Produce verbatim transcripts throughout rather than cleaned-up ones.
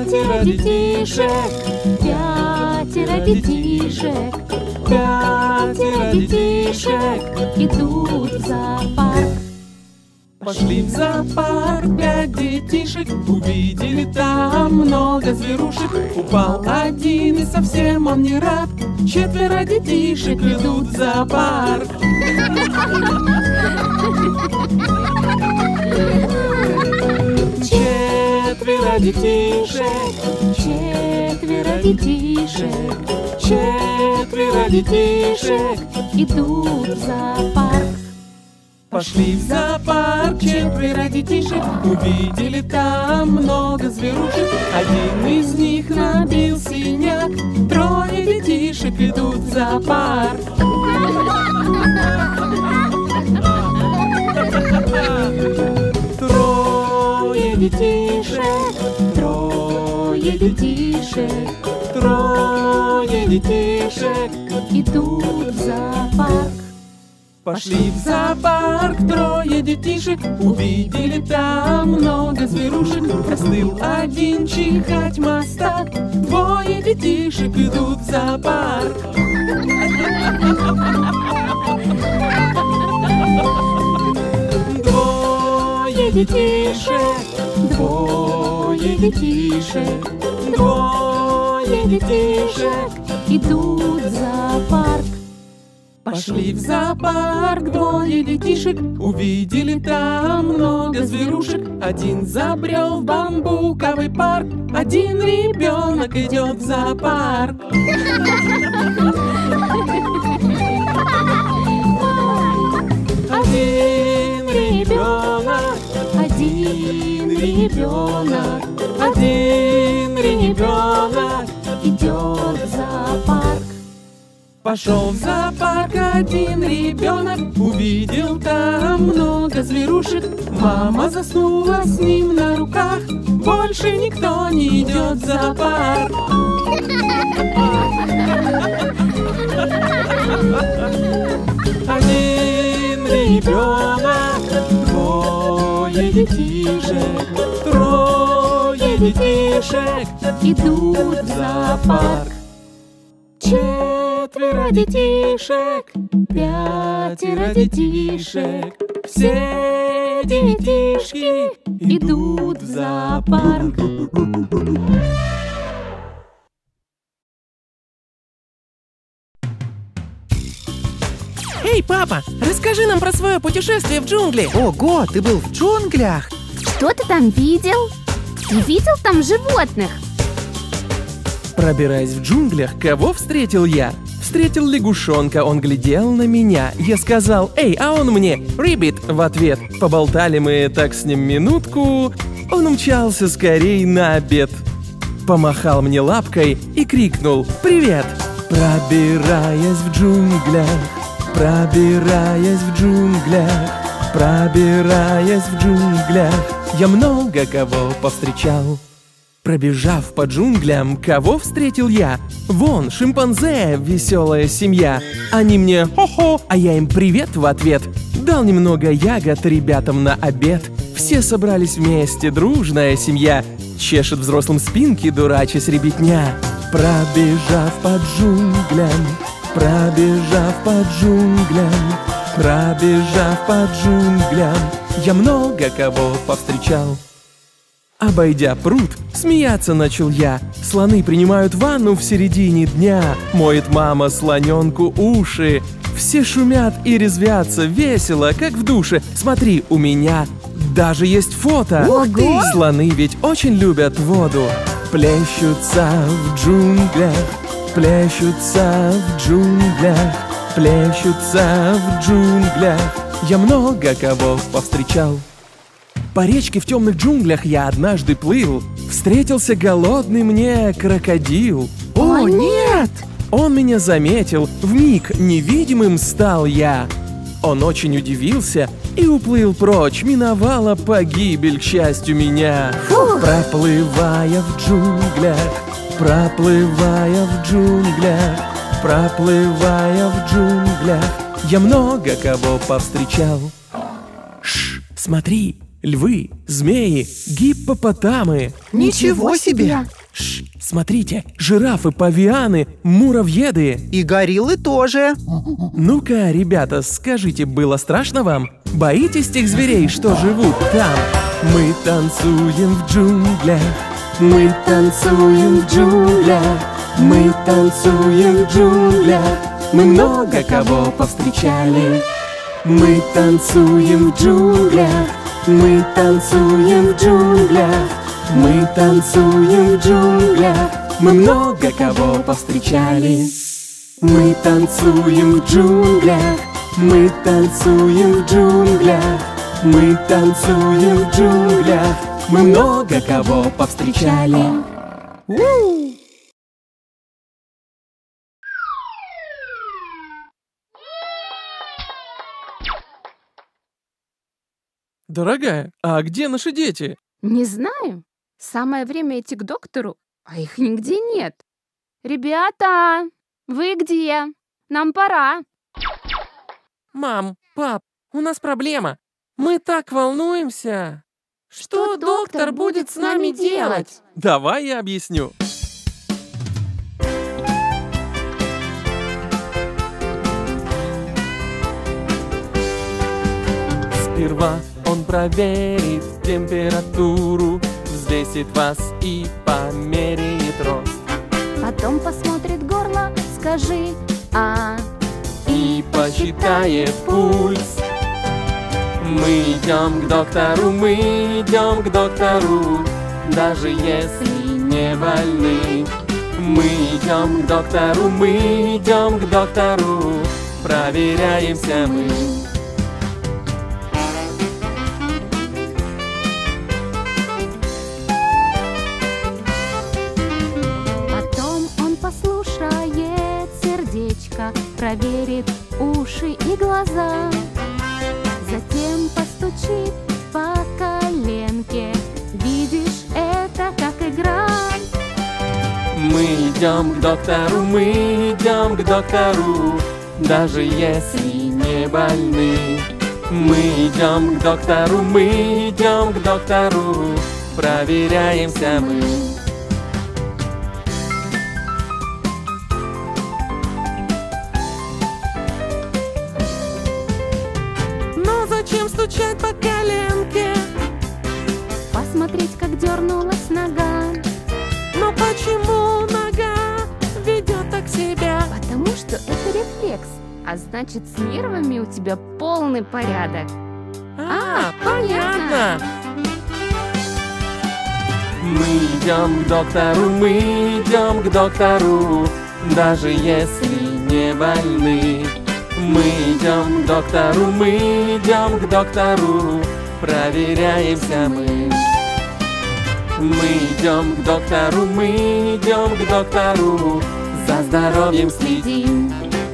Пятеро детишек, пятеро детишек, пятеро детишек идут в зоопарк. Пошли в зоопарк пять детишек, увидели там много зверушек. Упал один и совсем он не рад, четверо детишек идут в зоопарк. Четверо детишек, Четверо детишек, четверо детишек идут в зоопарк. пошли в зоопарк четверо детишек, увидели там много зверушек. Один из них набил синяк, трое детишек идут в зоопарк. Трое детишек, Трое детишек трое детишек идут в зоопарк. пошли в зоопарк трое детишек, увидели там много зверушек. Простыл один чихать мастак, двое детишек идут в зоопарк. Двое детишек, Двое детишек двое детишек идут в зоопарк. пошли в зоопарк двое детишек, увидели там много зверушек. Один забрел в бамбуковый парк, один ребенок идет в зоопарк. Один ребенок, Один ребенок один ребенок идет в зоопарк. пошел в зоопарк один ребенок, увидел там много зверушек. Мама заснула с ним на руках, больше никто не идет в зоопарк. Один ребенок, двое детишек, трое детишек Идут в зоопарк. четверо детишек, пятеро детишек, все детишки Идут в зоопарк. Эй, папа, расскажи нам про свое путешествие в джунгли. Ого, ты был в джунглях? Что ты там видел? Ты видел там животных? Пробираясь в джунглях, кого встретил я? Встретил лягушонка, он глядел на меня. Я сказал: «Эй», а он мне: «Риббит» в ответ. Поболтали мы так с ним минутку. Он умчался скорей на обед. Помахал мне лапкой и крикнул: «Привет!» Пробираясь в джунглях, пробираясь в джунглях, пробираясь в джунглях, я много кого повстречал. Пробежав по джунглям, кого встретил я? Вон, шимпанзе, веселая семья. Они мне «хо-хо», а я им «привет» в ответ. Дал немного ягод ребятам на обед. Все собрались вместе, дружная семья. Чешет взрослым спинки, дурачась ребятня. Пробежав по джунглям, пробежав по джунглям, пробежав по джунглям, я много кого повстречал. Обойдя пруд, смеяться начал я. Слоны принимают ванну в середине дня. Моет мама слоненку уши. Все шумят и резвятся, весело, как в душе. Смотри, у меня даже есть фото. Ого! Слоны ведь очень любят воду. Плещутся в джунглях, плещутся в джунглях, плещутся в джунглях. Я много кого повстречал. По речке в темных джунглях я однажды плыл. Встретился голодный мне крокодил. О, нет! Он меня заметил, вмиг невидимым стал я. Он очень удивился и уплыл прочь, миновала погибель, к счастью, меня. Фух. Проплывая в джунглях, проплывая в джунглях, проплывая в джунглях, я много кого повстречал. Шш, смотри, львы, змеи, гиппопотамы. Ничего себе! Шш, смотрите, жирафы, павианы, муравьеды. И гориллы тоже. Ну-ка, ребята, скажите, было страшно вам? Боитесь тех зверей, что живут там? Мы танцуем в джунглях, мы танцуем в джунглях, мы танцуем в джунглях, мы много кого повстречали. Мы танцуем в джунглях, мы танцуем в джунглях, мы танцуем в джунглях, мы много кого повстречали. Мы танцуем в джунглях, мы танцуем в джунглях, мы танцуем в джунглях, мы много кого повстречали. У-у-у! Дорогая, а где наши дети? Не знаю. Самое время идти к доктору, а их нигде нет. Ребята, вы где? Нам пора. Мам, пап, у нас проблема. Мы так волнуемся. Что доктор будет с нами делать? Давай я объясню. Сперва он проверит температуру, взвесит вас и померяет рост. Потом посмотрит горло, скажи «а». И посчитает пульс. Мы идем к доктору, мы идем к доктору, даже если не больны. Мы идем к доктору, мы идем к доктору, проверяемся мы. Потом он послушает сердечко, проверит уши и глаза. Затем постучит по коленке. Видишь, это как игра. Мы идем к доктору, мы идем к доктору, даже если не больны. Мы идем к доктору, мы идем к доктору, проверяемся мы. Но зачем стучать по коленке? Посмотреть, как дернулась нога. Но почему нога ведет так себя? Потому что это рефлекс, а значит, с нервами у тебя полный порядок. А, понятно. Мы идем к доктору, мы идем к доктору, даже если не больны. Мы идем к доктору, мы идем к доктору, проверяемся мы. Мы идем к доктору, мы идем к доктору, за здоровьем следим.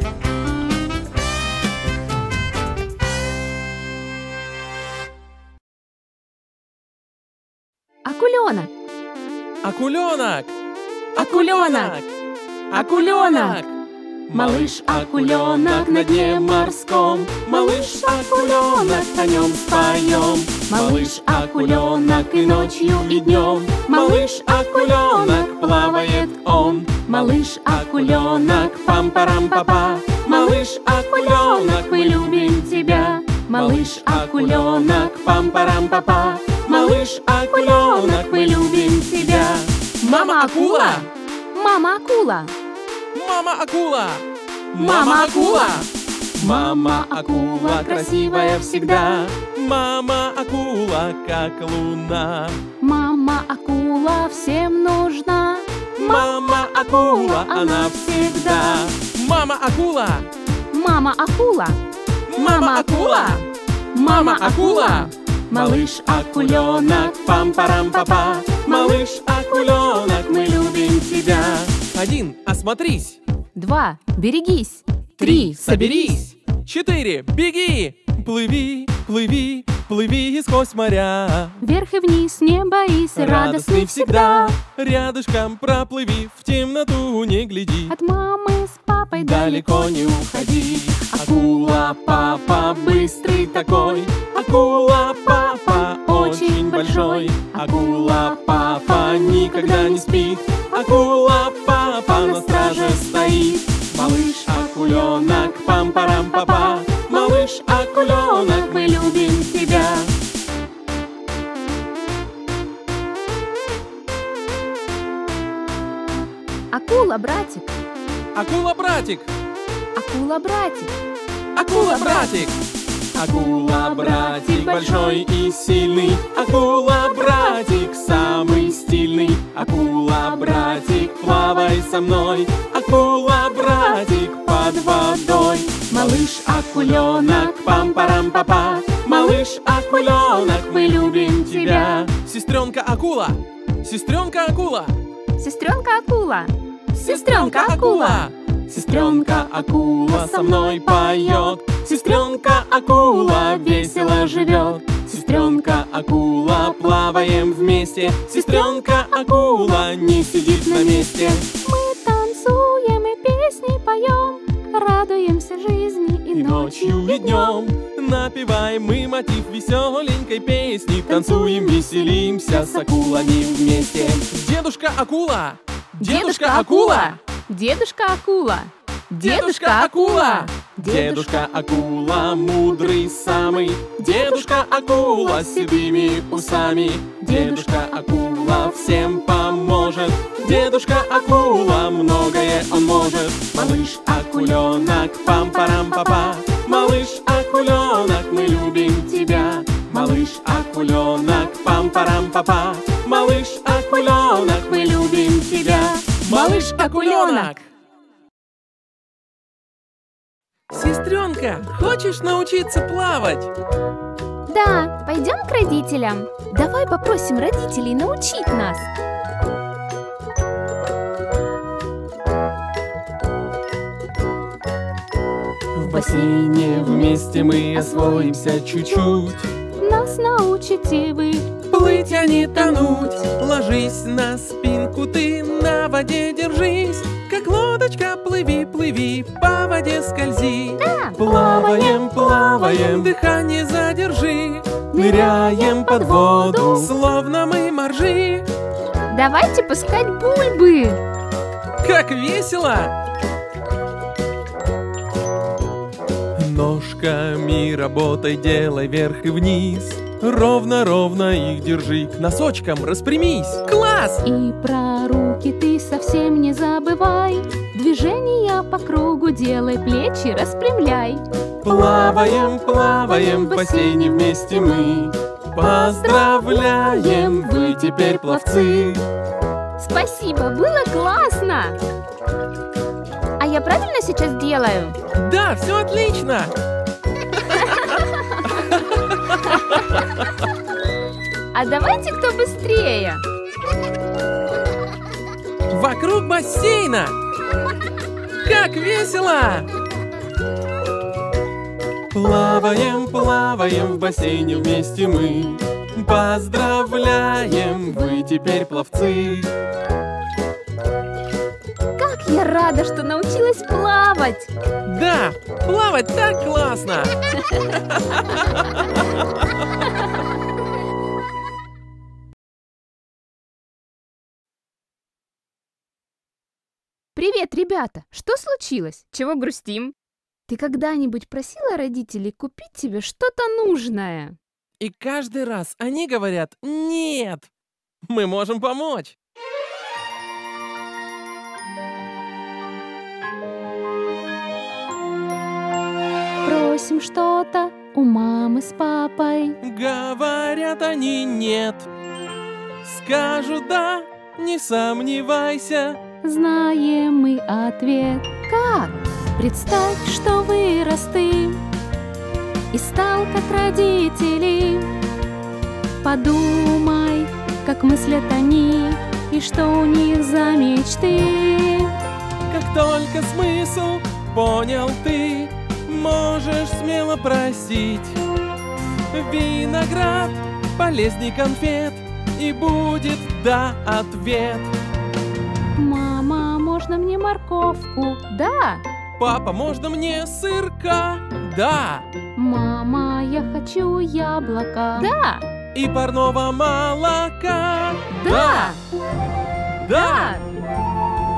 Акуленок! Акуленок! Акуленок! Акуленок! Малыш-акуленок на дне морском, малыш-акуленок, о нем споем. Малыш-акуленок и ночью, и днем, малыш-акуленок, плавает он. Малыш-акуленок, пам-парам-папа, малыш-акуленок, мы любим тебя. Малыш-акуленок, пам-парам-папа, малыш-акуленок, мы любим тебя. Мама-акула! Мама-акула! Мама-акула! Мама-акула! Мама-акула красивая всегда, мама-акула как луна. Мама-акула всем нужна. Мама-акула, она всегда. Мама-акула! Мама-акула! Мама-акула! Мама-акула! Малыш-акуленок, пам-парам-папа, малыш-акуленок, мы любим тебя. Один, осмотрись. Два, берегись. Три, соберись. Четыре, беги. Плыви, плыви, плыви сквозь моря. Вверх и вниз, не боись, радостный всегда. Рядышком проплыви, в темноту не гляди. От мамы с папой Далеко не уходи. Акула, папа, быстрый такой. Акула, папа, очень большой. Акула, папа, никогда не спит. акула, папа на страже стоит. Малыш акуленок, пам-парам-папа. Малыш акуленок, мы любим тебя. Акула, братик. Акула, братик! Акула, братик. Акула, братик! Акула, братик, большой и сильный. Акула, братик, самый стильный. Акула, братик, плавай со мной. Акула, братик, под водой. Малыш акуленок, пам-парам-папа. Малыш акуленок, мы любим тебя. Сестренка акула! Сестренка акула! Сестренка акула. Сестренка акула! Сестренка акула со мной поет. Сестренка акула весело живет. Сестренка акула, плаваем вместе. Сестренка акула не сидит на месте. Мы танцуем и песни поем, радуемся жизни и, И ночью, и днем Напеваем мы мотив веселенькой песни. Танцуем, веселимся с акулами вместе. Дедушка акула! Дедушка акула! Дедушка акула! Дедушка акула! Дедушка акула мудрый самый. Дедушка акула с седыми усами. Дедушка акула всем поможет. Дедушка акула многое он может. Малыш акуленок, пам-парам-папа. Малыш акуленок, мы любим тебя. Малыш акуленок, пам-парам-папа. Малыш акуленок, мы любим тебя. Малыш акуленок! Сестренка, хочешь научиться плавать? Да, пойдем к родителям. Давай попросим родителей научить нас. В бассейне вместе мы освоимся чуть-чуть. Нас научите вы. Плыть, а не тонуть. Ложись на спинку, ты на воде держись. Как лодочка плыви, плыви, по воде скользи. Да. Плаваем, плаваем, Дыхание задержи. ныряем под воду. Словно мы моржи. Давайте пускать бульбы. Как весело! Ножками работай, делай вверх и вниз. Ровно-ровно их держи, к носочкам распрямись. Класс! И про руки ты совсем не забывай. Движения по кругу делай, плечи распрямляй. Плаваем, плаваем, в бассейне вместе мы. Поздравляем, вы теперь пловцы. Спасибо, было классно! А я правильно сейчас делаю? Да, все отлично! А давайте кто быстрее. Вокруг бассейна! Как весело! Плаваем, плаваем, в бассейне вместе мы. Поздравляем, вы теперь пловцы. Как я рада, что научилась плавать! Да, плавать так классно! Привет, ребята! Что случилось? Чего грустим? Ты когда-нибудь просила родителей купить тебе что-то нужное? И каждый раз они говорят «нет». Мы можем помочь. Просим что-то у мамы с папой. Говорят они «нет». Скажут «да», не сомневайся. Знаем мы ответ. Как? Представь, что вырос ты и стал как родители. Подумай, как мыслят они и что у них за мечты. Как только смысл понял ты, можешь смело просить. Виноград полезней конфет, и будет «да» ответ. Мама, можно мне морковку? Да. Папа, можно мне сырка? Да. Мама, я хочу яблоко. Да. И парного молока? Да. Да.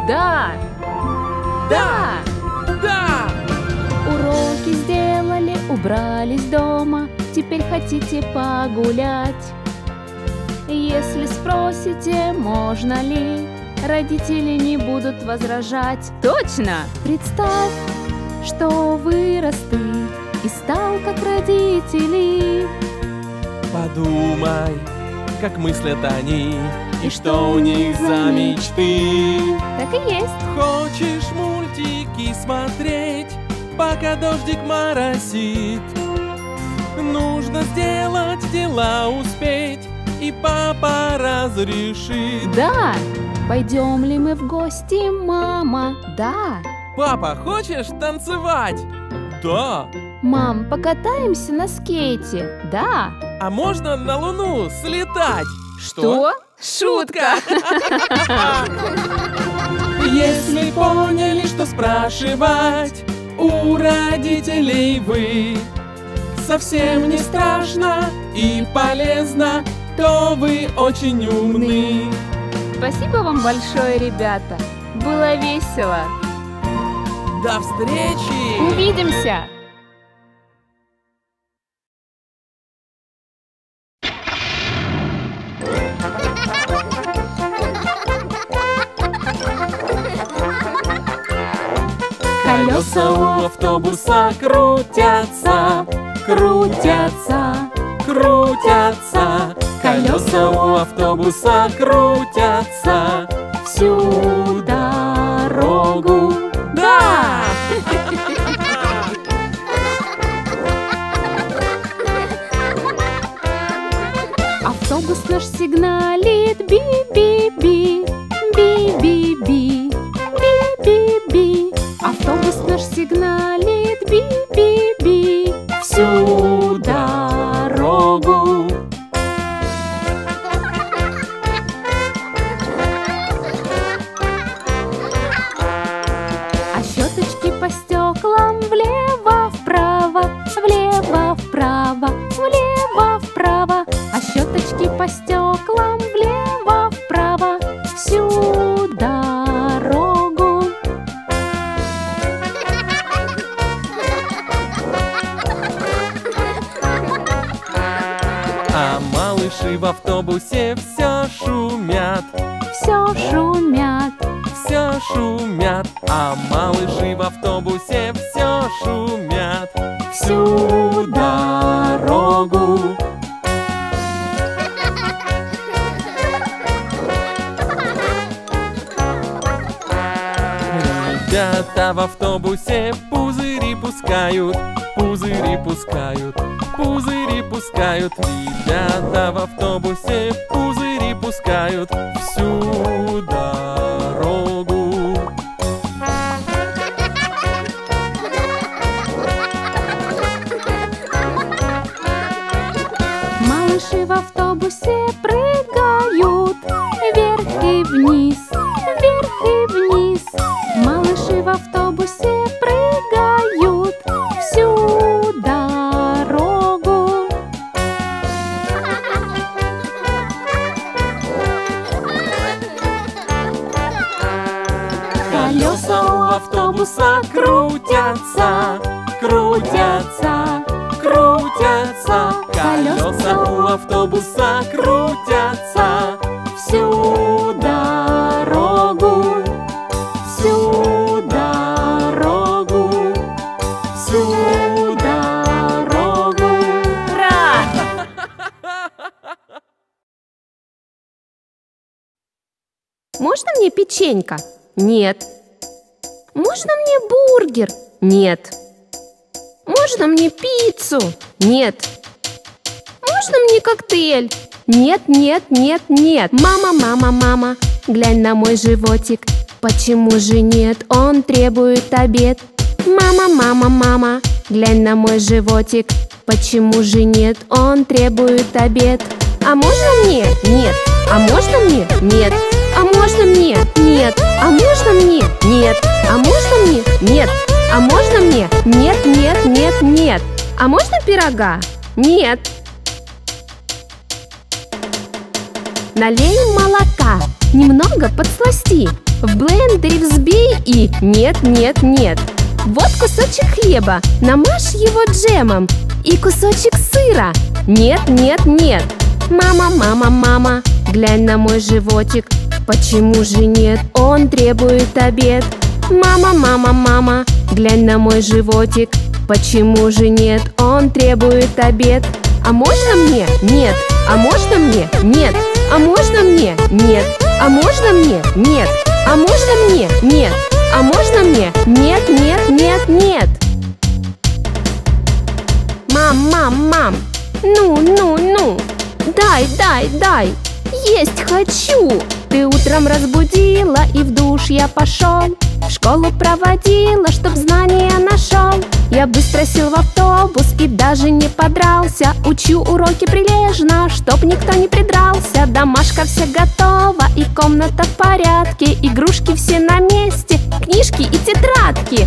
Да! Да! Да! Уроки сделали, убрались дома. Теперь хотите погулять? Если спросите, можно ли, родители не будут возражать. Точно! Представь, что вырос ты и стал как родители. Подумай, как мыслят они, и что у них за мечты. Так и есть. Хочешь мультики смотреть, пока дождик моросит? Нужно сделать дела, успеть, и папа разрешит. Да! Пойдем ли мы в гости, мама? Да! Папа, хочешь танцевать? Да! Мам, покатаемся на скейте? Да! А можно на Луну слетать? Что? Шутка! Если поняли, что спрашивать у родителей вы совсем не страшно и полезно, то вы очень умны. Спасибо вам большое, ребята! Было весело! До встречи! Увидимся! Колеса у автобуса крутятся, крутятся, крутятся. Колеса у автобуса крутятся всю дорогу. Да! Автобус наш сигналит би-би-би, би-би-би, би-би-би. Автобус наш сигналит би-би-би всю дорогу. А щеточки по стеклам влево-вправо, влево-вправо, влево-вправо. А щеточки по стеклам влево-вправо всю дорогу. А малыши в автобусе все шумят, Все шумят, все шумят. А малыши в автобусе все шумят всю дорогу. Ребята в автобусе пузыри пускают, пузыри пускают, пузыри пускают. Ребята в автобусе пузыри пускают всю дорогу. малыши в автобусе прыгают вверх и вниз, вверх и вниз. Малыши в автобусе прыгают всю дорогу. Колеса у автобуса крутятся, крутятся, крутятся. Колеса у автобуса крутятся всю дорогу, всю дорогу, всю дорогу. Ура! Можно мне печенька? Нет. Можно мне бургер? Нет. Можно мне пиццу? Нет. Можно мне коктейль? Нет, нет, нет, нет. Мама, мама, мама, глянь на мой животик. Почему же нет? Он требует обед. Мама, мама, мама, глянь на мой животик. Почему же нет? Он требует обед. А можно мне? Нет. А можно мне? Нет. А можно мне? Нет. А можно мне? Нет. А можно мне? Нет. А можно мне? Нет, нет, нет, нет. А можно пирога? Нет. Налей молока, немного подсласти. В блендере компьютере взбей и нет, нет, нет. Вот кусочек хлеба, намажь его джемом. И кусочек сыра. Нет, нет, нет. Мама, мама, мама, глянь на мой животик. Почему же нет? Он требует обед. Мама, мама, мама, глянь на мой животик. Почему же нет? Он требует обед. А можно мне? Нет. А можно мне? Нет. А можно мне? Нет. А можно мне? Нет. А можно мне? Нет. А можно мне? Нет, нет, нет, нет. Мам, мам, мам, ну, ну, ну, дай, дай, дай, есть хочу. Ты утром разбудила, и в душ я пошел. В школу проводила, чтоб знания нашел. Я быстро сел в автобус и даже не подрался. Учу уроки прилежно, чтоб никто не придрался. Домашка вся готова, и комната в порядке. Игрушки все на месте, книжки и тетрадки.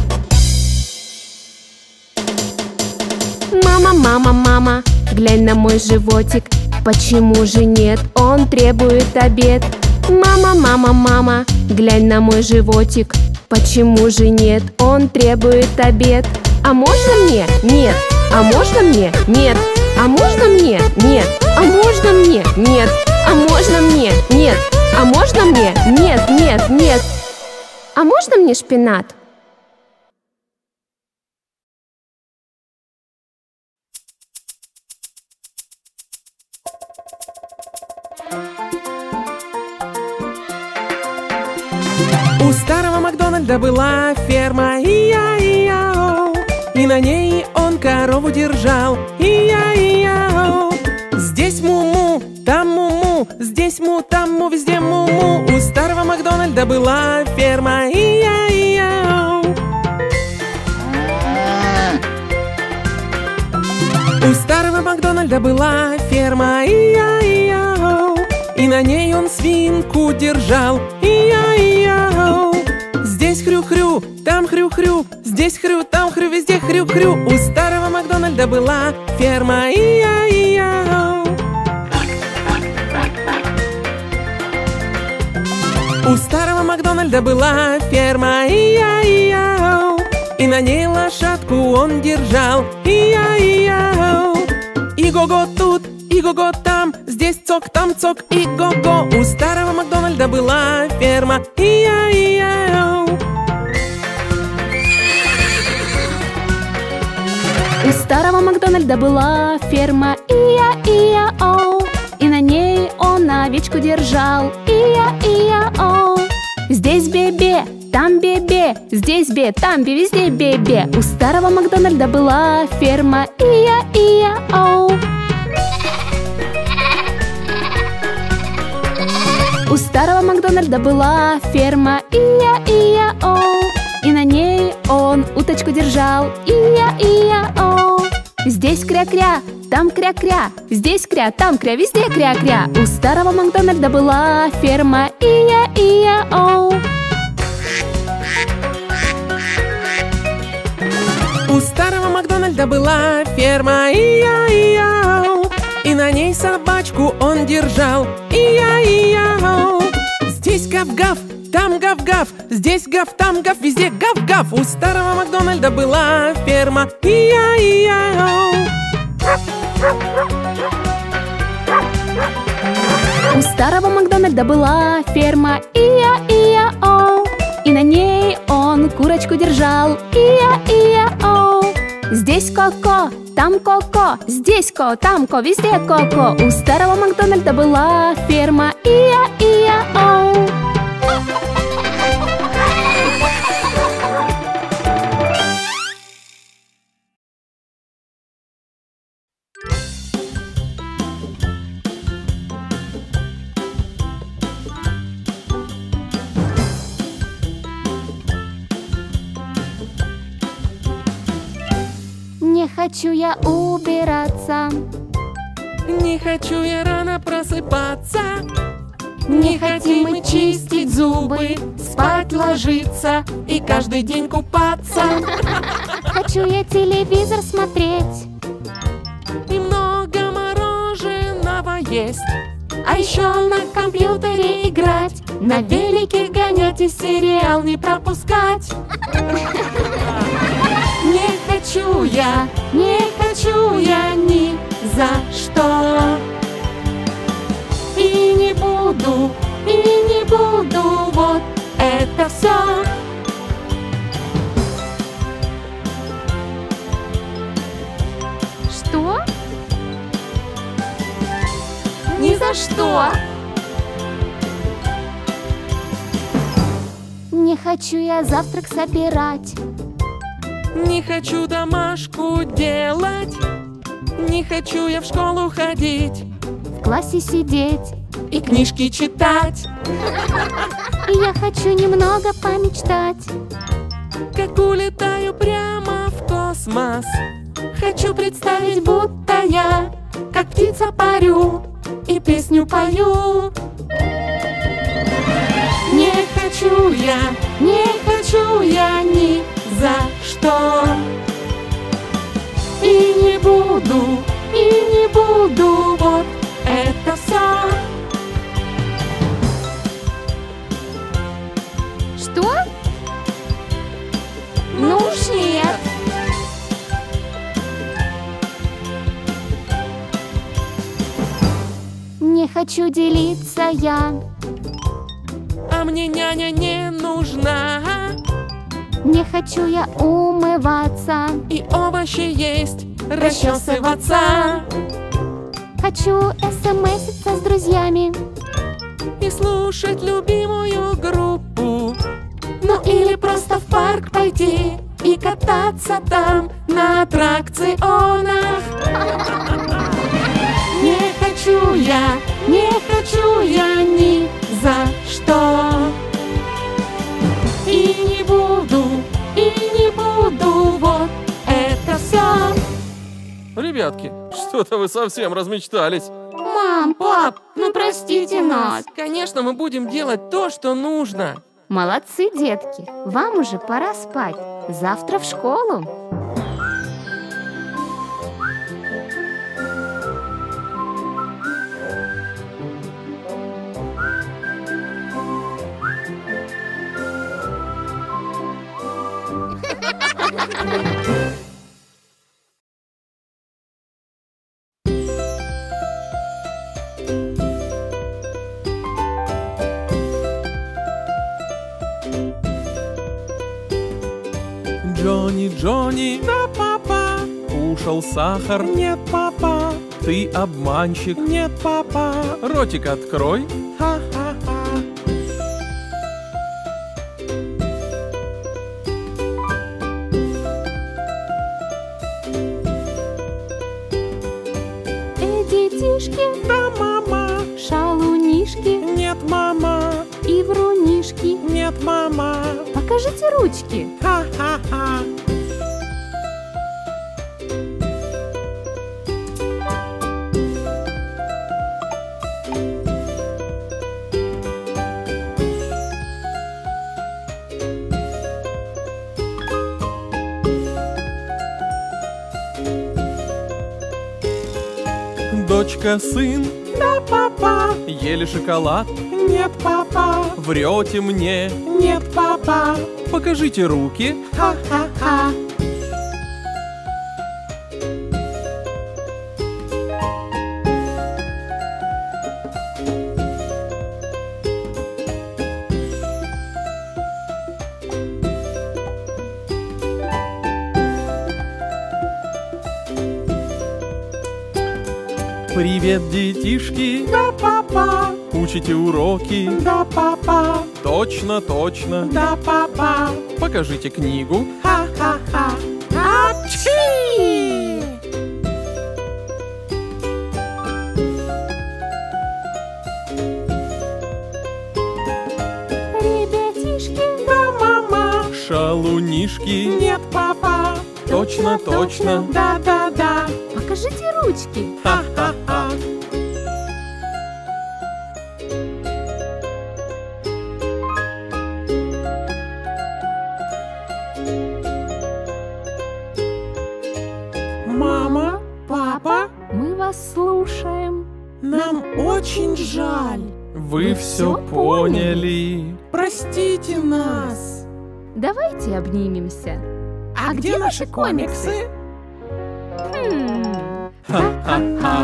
Мама, мама, мама, глянь на мой животик. Почему же нет? Он требует обед. Мама, мама, мама, глянь на мой животик. Почему же нет? Он требует обед. А можно мне? Нет. А можно мне? Нет. А можно мне? Нет. А можно мне? Нет. А можно мне? Нет. А можно мне? Нет, нет, нет. А можно мне шпинат? У старого Макдональда была ферма, и-я-и-я-о, и на ней он корову держал, и-я-и-я-о. Здесь му-му, там му-му, здесь му, там му, везде му-му. У старого Макдональда была ферма, и-я-и-я-о. У старого Макдональда была ферма, и-я-и-я-о, и на ней он свинку держал, и-я-и-я-о. Здесь хрю-хрю, там хрю-хрю, здесь хрю, там хрю, везде хрю-хрю. У старого Макдональда была ферма, и-я-и-я-о. У старого Макдональда была ферма, и-я-и-я-о, и на ней лошадку он держал, и-я-и-я-о. И-го-го тут, и-го-го там, здесь цок, там цок, и-го-го. У старого Макдональда была ферма, и-я-и-я-о. У старого Макдональда была ферма, и-я-и-я-о, и на ней он овечку держал, и-я-и-я-о. Здесь бе-бе, там бе-бе, здесь бе, там бе, везде бе-бе. У старого Макдональда была ферма, и-я-и-я-о. У старого Макдональда была ферма, и-я-и-я-о, и на ней он уточку держал, и-я-и-я-о. Здесь кря-кря, там кря-кря, здесь кря, там кря, везде кря-кря. У старого Макдональда была ферма, и-я-и-я-о. У старого Макдональда была ферма, и-я-и-я-о, и на ней собачку он держал, и-я-и-я-о. Здесь гав-гав, там гав-гав, здесь гав, там гав, везде гав-гав. У старого Макдональда была ферма, и-я-и-я-о. У старого Макдональда была ферма, и-я-и-я-о, и на ней он курочку держал, и-я-и-я-о. Здесь ко-ко, там ко-ко, здесь ко, там ко, везде ко-ко. У старого Макдональда была ферма, и-я-и-я-о. Не хочу я убираться, Не хочу я рано просыпаться, не хотим мы чистить зубы, спать ложиться и каждый день купаться. хочу я телевизор смотреть, И много мороженого есть, а еще на компьютере играть, на велике гонять. занятий, сериал не пропускать. Не хочу я, не хочу я ни за что. И не буду, и не буду, вот это все. Что? Ни за что. Не хочу я завтрак собирать. Не хочу домашку делать. Не хочу я в школу ходить. В классе сидеть. И книжки читать. И я хочу немного помечтать. Как улетаю прямо в космос. Хочу представить, будто я как птица парю и песню пою. Не хочу я, не хочу я ни за что. И не буду, и не буду, вот это все. Что? Ну уж нет. Не хочу делиться я. А мне няня не нужна. Не хочу я умываться. И овощи есть, расчесываться. Хочу смситься с друзьями. И слушать любимую группу. Ну или просто в парк пойти и кататься там на аттракционах. Не хочу я, не хочу я ни за что. И не буду, и не буду, вот это все. Ребятки, что-то вы совсем размечтались. Мам, пап, ну простите нас. Конечно, мы будем делать то, что нужно. Молодцы, детки. Вам уже пора спать. Завтра в школу. Джонни, Джонни, да, папа. Кушал сахар, нет, папа. Ты обманщик, нет, папа. Ротик открой, ха-ха-ха. Эй, детишки, Да, мама, шалунишки нет, мама, и врунишки. нет, мама. Покажите ручки. Ха-ха-ха. Дочка, сын, да, папа. Ели шоколад, нет, папа. Врете мне, нет, папа. Покажите руки, ха-ха-ха. Привет, детишки, да, папа. Учите уроки, да, папа. Точно, точно, да, папа. Покажите книгу, ха-ха-ха. Апчхи! Ребятишки, Да, мама. Шалунишки, нет, папа. Точно, точно, да, да, да. покажите ручки. Ха-ха-ха. Мама, папа, Мы вас слушаем. Нам очень жаль. вы все Всё поняли? поняли. Простите нас. Давайте обнимемся. А, где, где наши комиксы? Хм. Ха-ха-ха.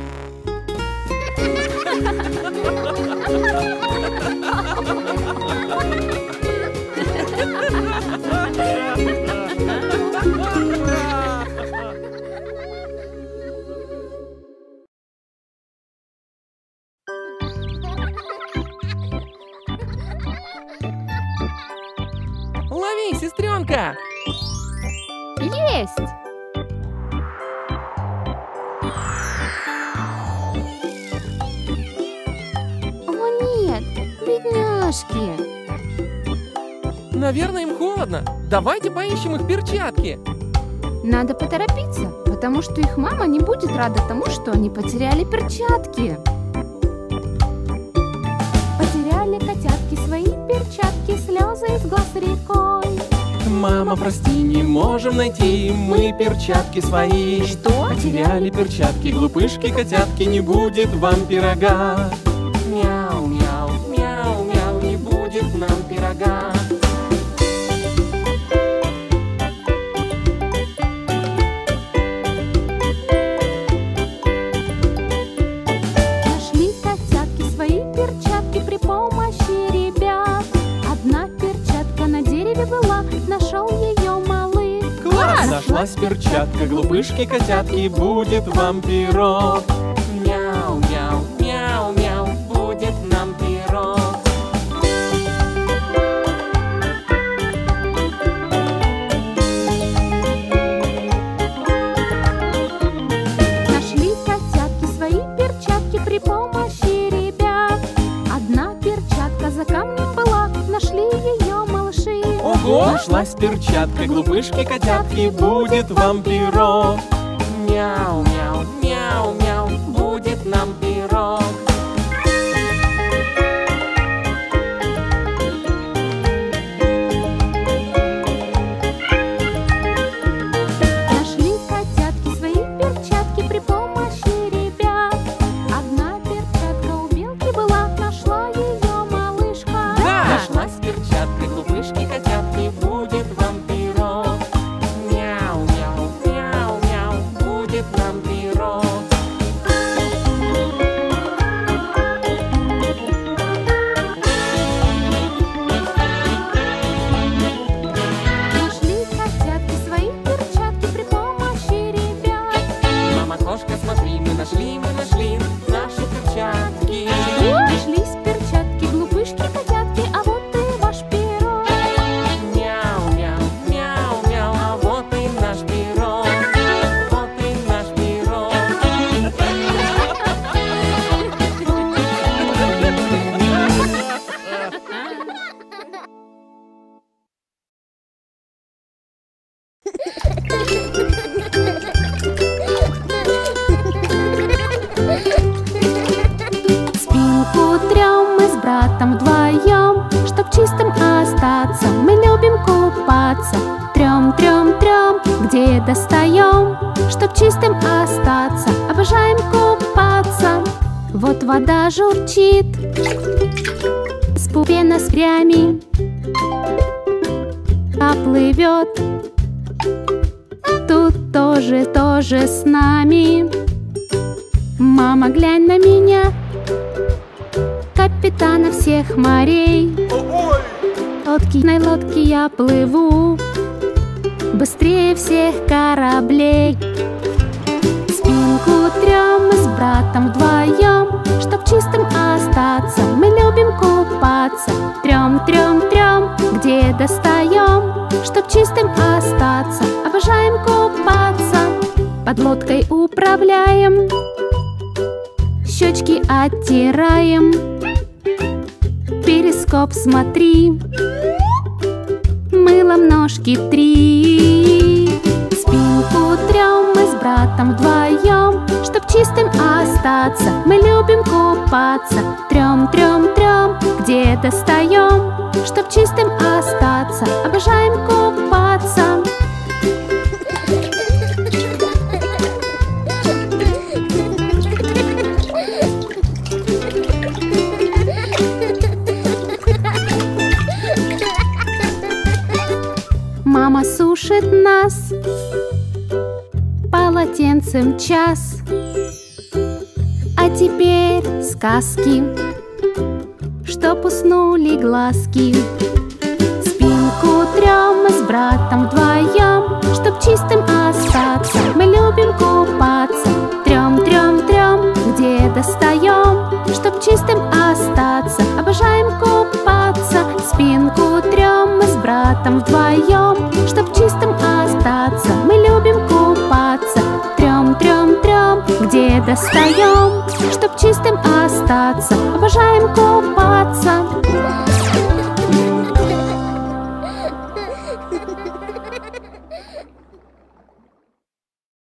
Лови, сестренка! Есть! О нет, бедняжки! Наверное, им холодно. Давайте поищем их перчатки. Надо поторопиться, потому что их мама не будет рада тому, что они потеряли перчатки. Потеряли котятки свои перчатки, слезы из глаз рекой. Мама, прости, не можем найти мы перчатки свои. Что? Потеряли перчатки, глупышки, котятки, не будет вам пирога. Мяу, мяу, мяу, мяу, не будет нам пирога. Нашли котятки свои перчатки при помощи ребят. Одна перчатка на дереве была, нашел ее малыш. Класс! Нашлась перчатка, глупышки, котятки, будет вам пирог. Мяу, мяу, мяу, мяу, будет нам пирог. Нашли котятки свои перчатки при помощи ребят. Одна перчатка за камнем была, нашли ее малыши. Ого! Нашлась перчатка, глупышки, котятки, будет вам пирог. Мяу, мяу, мяу, мяу, будет нам пирог. Нашли котятки свои перчатки при помощи ребят. Одна перчатка у белки была, нашла ее малышка. Нашлась перчатка, глупышки, котятки, будет вам пирог. Мяу, мяу, мяу, мяу, будет нам пирог. Нашли котятки свои перчатки при помощи ребят. Мама, кошка, смотри, мы нашли, мы нашли наши перчатки. Нашлись перчатки, глупышки, котятки, а вот и ваш пирог. Мяу, мяу, мяу, мяу, а вот и наш пирог. Вот и наш пирог. Спинку трем мы с братом вдвоем, чтоб чистым остаться, мы любим купаться. Трем, трем, трем, где достаем, чтоб чистым остаться, обожаем купаться. Вот вода журчит, с пена с прями, а плывет тут тоже, тоже с нами. Мама, глянь на меня, капитана всех морей. Лодки, на лодке я плыву быстрее всех кораблей. Спинку трем мы с братом вдвоем, чтоб чистым остаться, мы любим купаться. Трем, трем, трем, где достаем, чтоб чистым остаться, обожаем купаться. Под лодкой управляем, щечки оттираем. Перископ смотри, мылом ножки три. Спинку трем мы с братом вдвоем, чтоб чистым остаться, мы любим купаться. Трем, трем, трем, где достаем, чтоб чистым остаться, обожаем купаться. Мама сушит нас полотенцем час. А теперь сказки, чтоб уснули глазки. Спинку трем с братом вдвоем, чтоб чистым остаться. Мы любим купаться. Трем, трем, трем, где достаем, чтоб чистым остаться. Обожаем купаться. Спинку трем мы с братом вдвоем, чтоб чистым остаться. Мы любим купаться. Трем, трем, трем, где достаем, чтоб чистым остаться. Обожаем купаться.